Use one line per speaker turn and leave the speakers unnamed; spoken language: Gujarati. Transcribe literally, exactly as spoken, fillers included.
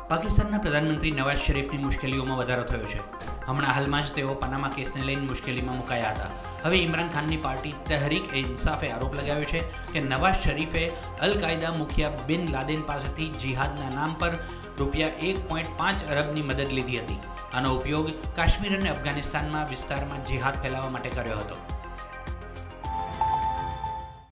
પાકિસ્તાનના પ્રધાનમંત્રી નવાઝ શરીફની મુશ્કેલીઓમાં વધારો થયો છે। હમણાં હાલમાં જ તેઓ પનામા કેસને લઈને મુશ્કેલીમાં મુકાયા હતા। હવે ઇમરાન ખાનની પાર્ટી તહરીક એ ઇન્સાફે આરોપ લગાવ્યો છે કે નવાઝ શરીફે અલ કાયદા મુખિયા બિન લાદેન પાસેથી જિહાદના નામ પર રૂપિયા એક પોઈન્ટ પાંચ અરબની મદદ લીધી હતી। આનો ઉપયોગ કાશ્મીર અને અફઘાનિસ્તાનમાં વિસ્તારમાં જિહાદ ફેલાવવા માટે કર્યો હતો।